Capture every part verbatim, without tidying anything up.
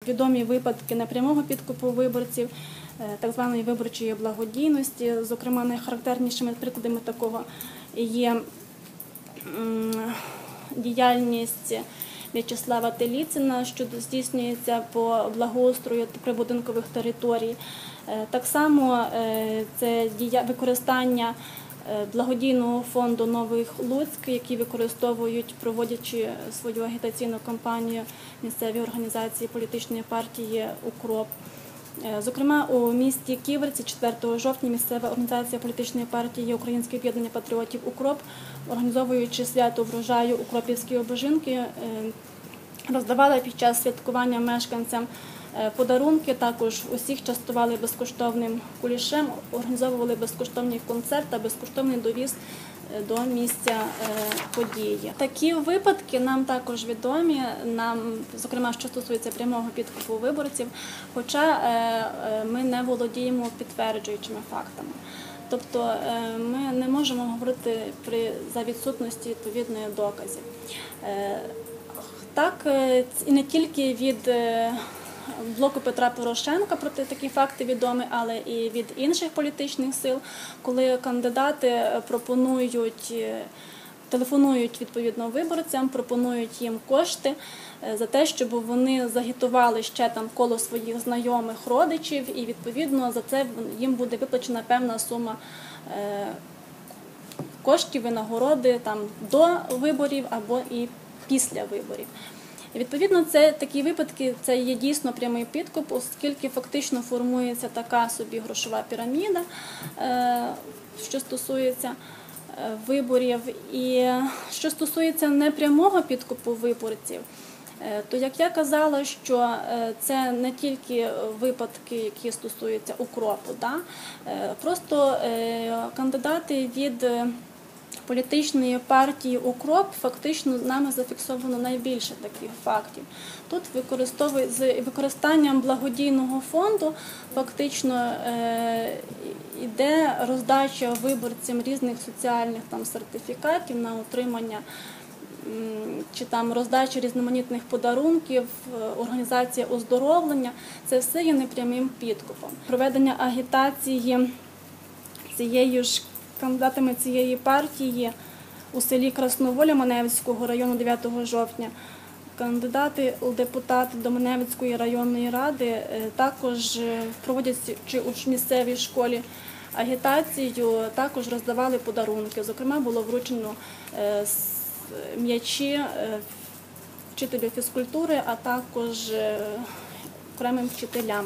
Відомі випадки непрямого підкупу виборців, так званої виборчої благодійності. Зокрема, найхарактернішими прикладами такого є діяльність В'ячеслава Теліцина, що здійснюється по благоустрою прибудинкових територій. Так само це використання благодійного фонду «Новий Луцьк», який використовують, проводячи свою агітаційну кампанію місцеві організації політичної партії «Укроп». Зокрема, у місті Ківерці четвертого жовтня місцева організація політичної партії «Українське об'єднання патріотів УКРОП», організовуючи свято врожаю укропівські обожинки, роздавала під час святкування мешканцям подарунки, також усіх частували безкоштовним кулішем, організовували безкоштовний концерт та безкоштовний довіз до місця події. Такі випадки нам також відомі, нам, зокрема, що стосується прямого підкупу виборців, хоча ми не володіємо підтверджуючими фактами. Тобто ми не можемо говорити при, за відсутності відповідної доказів. Так, і не тільки від блоку Петра Порошенка проти такі факти відомі, але і від інших політичних сил, коли кандидати пропонують, телефонують відповідно виборцям, пропонують їм кошти за те, щоб вони загітували ще там коло своїх знайомих, родичів, і відповідно за це їм буде виплачена певна сума коштів, винагороди там до виборів або і після виборів. І відповідно, це такі випадки, це є дійсно прямий підкуп, оскільки фактично формується така собі грошова піраміда, що стосується виборів. І що стосується непрямого підкупу виборців, то, як я казала, що це не тільки випадки, які стосуються укропу, да? Просто кандидати від політичної партії «УКРОП» фактично нами зафіксовано найбільше таких фактів. Тут з використанням благодійного фонду фактично йде роздача виборцям різних соціальних там сертифікатів на отримання чи там роздача різноманітних подарунків, організація оздоровлення – це все є непрямим підкупом. Проведення агітації цією ж кандидатами цієї партії у селі Красноволя Маневицького району дев'ятого жовтня. Кандидати у депутати до Маневицької районної ради також, проводячи у місцевій школі агітацію, також роздавали подарунки. Зокрема, було вручено м'ячі вчителю фізкультури, а також окремим вчителям.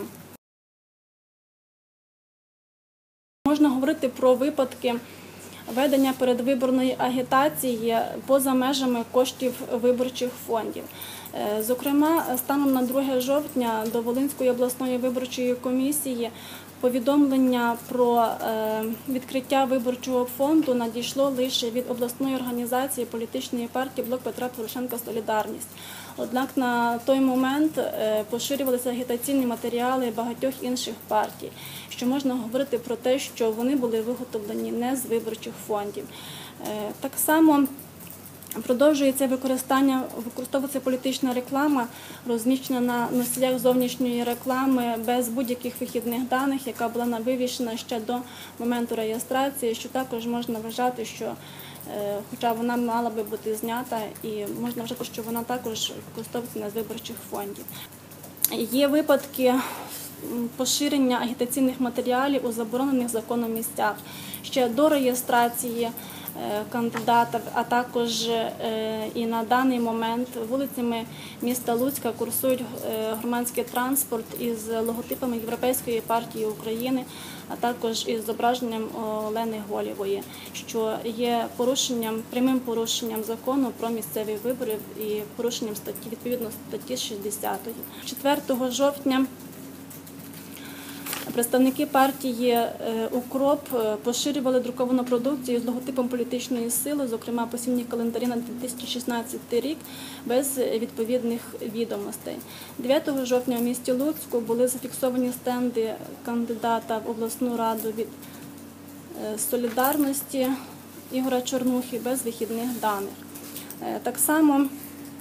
Можна говорити про випадки ведення передвиборної агітації поза межами коштів виборчих фондів. Зокрема, станом на друге жовтня до Волинської обласної виборчої комісії повідомлення про відкриття виборчого фонду надійшло лише від обласної організації політичної партії «Блок Петра Порошенка Солідарність». Однак на той момент поширювалися агітаційні матеріали багатьох інших партій, що можна говорити про те, що вони були виготовлені не з виборчих фондів. Так само продовжується використання, використовується політична реклама, розміщена на носіях зовнішньої реклами без будь-яких вихідних даних, яка була вивішена ще до моменту реєстрації, що також можна вважати, що хоча вона мала би бути знята, і можна вважати, що вона також використовується не з виборчих фондів. Є випадки поширення агітаційних матеріалів у заборонених законом місцях. Ще до реєстрації кандидата, а також і на даний момент вулицями міста Луцька курсують громадський транспорт із логотипами Європейської партії України, а також із зображенням Олени Голєвої, що є порушенням, прямим порушенням закону про місцеві вибори і порушенням статті, відповідно статті шістдесятої. четвертого жовтня представники партії «УКРОП» поширювали друковану продукцію з логотипом політичної сили, зокрема посівні календарі на дві тисячі шістнадцятий рік, без відповідних відомостей. дев'ятого жовтня у місті Луцьку були зафіксовані стенди кандидата в обласну раду від «Солідарності» Ігоря Чорнухи без вихідних даних. Так само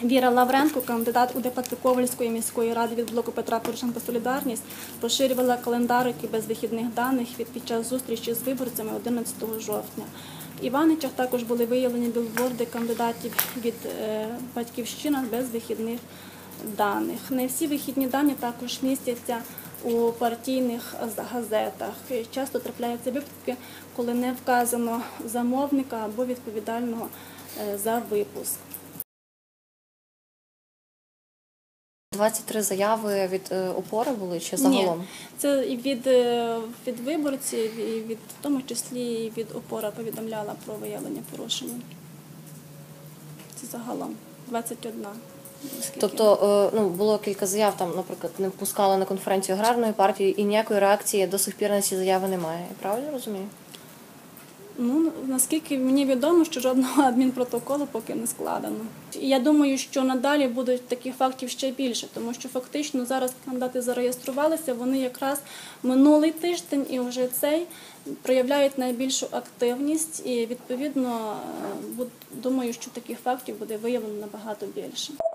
Віра Лавренко, кандидат у депутати Ковальської міської ради від блоку Петра Порошенка «Солідарність», поширювала календарики без вихідних даних від під час зустрічі з виборцями одинадцятого жовтня. В Іваничах також були виявлені білборди кандидатів від е, «Батьківщина» без вихідних даних. Не всі вихідні дані також містяться у партійних газетах. Часто трапляються випадки, коли не вказано замовника або відповідального е, за випуск. двадцять три заяви від е, «Опори» були чи загалом? Ні, це і від, е, від виборців, і від, в тому числі і від «Опора» повідомляла про виявлення порушення. Це загалом двадцять одна. Тобто е, ну, було кілька заяв, там, наприклад, не впускали на конференцію аграрної партії і ніякої реакції до сих пір на ці заяви немає. Я правильно розумію? Ну, наскільки мені відомо, що жодного адмінпротоколу поки не складено. І я думаю, що надалі будуть таких фактів ще більше, тому що фактично зараз кандидати зареєструвалися, вони якраз минулий тиждень і вже цей проявляють найбільшу активність і, відповідно, думаю, що таких фактів буде виявлено набагато більше.